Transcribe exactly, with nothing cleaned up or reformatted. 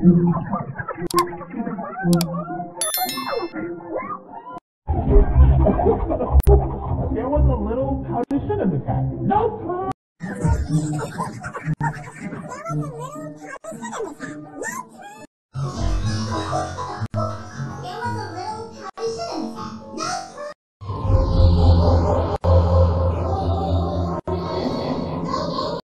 There was a little partition in the cat. No problem. There was a little partition in the cat. No problem.